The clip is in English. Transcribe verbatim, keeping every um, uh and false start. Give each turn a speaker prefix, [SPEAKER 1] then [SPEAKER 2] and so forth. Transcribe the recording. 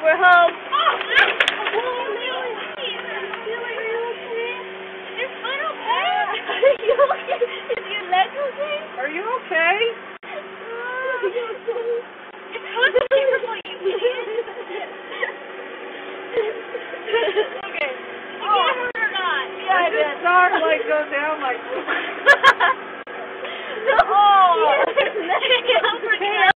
[SPEAKER 1] we're home.
[SPEAKER 2] Are you okay?
[SPEAKER 1] It's uncomfortable, you idiot. Okay.
[SPEAKER 2] Oh.
[SPEAKER 1] Did it or not?
[SPEAKER 2] Yeah, I did. Starlight go down like.
[SPEAKER 1] No. Oh.